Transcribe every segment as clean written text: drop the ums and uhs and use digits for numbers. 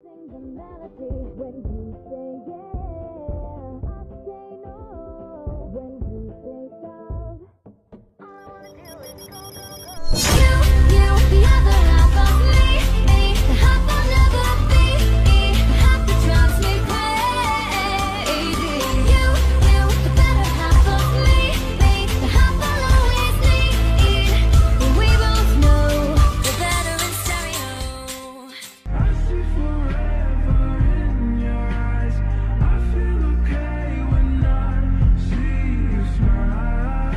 sing the melody when you say yeah. I say no when you say stop. All I wanna do is go, go, go. You, the other half of me, the half I'll never be, the half that drives me crazy. You, the better half of me, the half I'll always need. We both know we're better in stereo. I see forever in your eyes. I feel okay when I see you smile.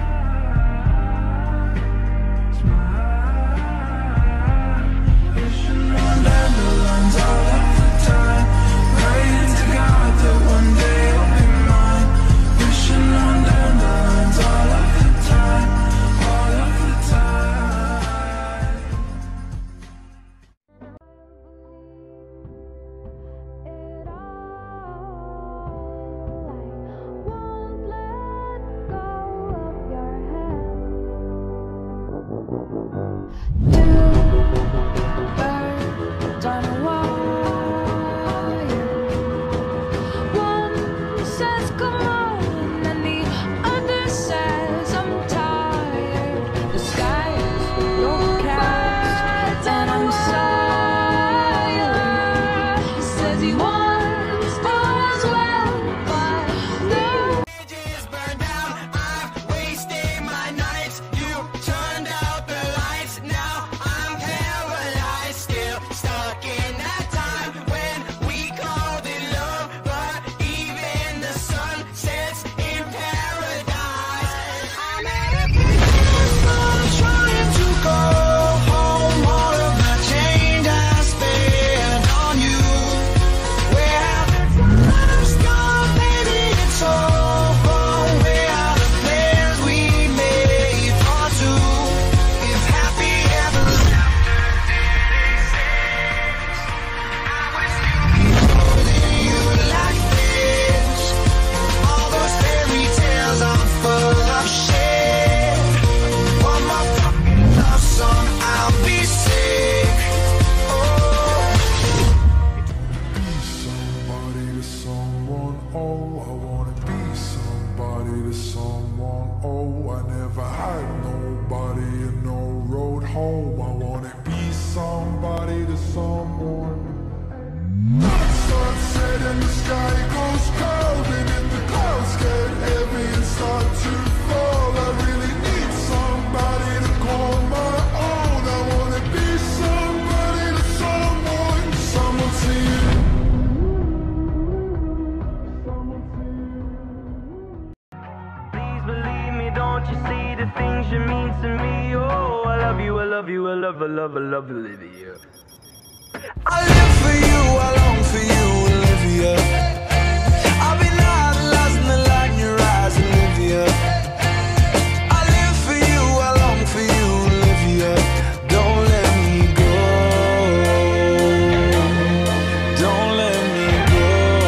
Wishing on dandelions all of the time. Praying to God that one day you'll be mine. Wishing on dandelions all of the time. All of the time. It all, I won't let go of your hand. Birds on a wire. One says come on, and the other says I'm tired. The sky is overcast, and I'm silent. He says he wants us well, but no. Bridges burned down, I've wasted my nights. You turned out the lights, now I'm paralyzed. Still stuck in that time when we called it love. But even the sun sets in paradise. I'm at a crossroads trying to go home. All of the change I spent on you. Where have the times gone? Maybe it's over. Where are the plans we made for two? If happy ever after didn't exist, I wish you like this. All those fairy tales are full of shit. One more fucking love song, I'll be sick. Oh. Somebody to someone, oh, I wanna be somebody to someone, oh, I never had nobody and no road home. I wanna be somebody to someone. Sunset and the sky goes cold, and if the clouds get heavy and start to fall, I really need somebody to call my own. I wanna be somebody to someone, someone to you. Please believe me, don't you see the things you mean to me? Oh, I love you, I love you, I love, I love, I love Olivia. I live for you, I long for you, Olivia. I've been idolizing the light in your eyes, Olivia. I live for you, I long for you, Olivia. Don't let me go. Don't let me go.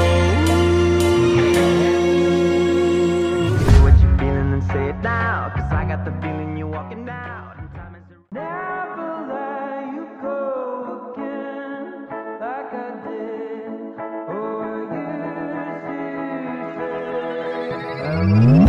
Say what you're feeling and say it now, 'cause I got the feeling you're walking out. And time is never let you go again, like I did for years, you say.